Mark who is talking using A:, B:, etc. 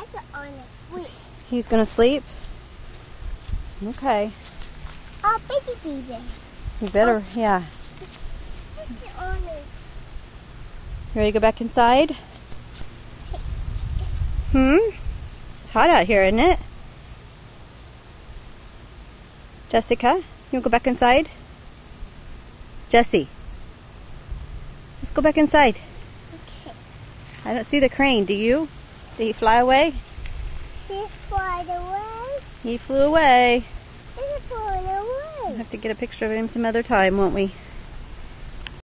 A: Put it on it. Wait.
B: He's gonna sleep? Okay.
A: Oh, baby.
B: You better, yeah.
A: Put it on it.
B: You ready to go back inside? It's hot out here, isn't it? Jessica, you wanna go back inside? Jessie, let's go back inside.
A: Okay.
B: I don't see the crane, do you? Did he fly away?
A: She flew away.
B: He flew away.
A: She flew away.
B: We'll have to get a picture of him some other time, won't we?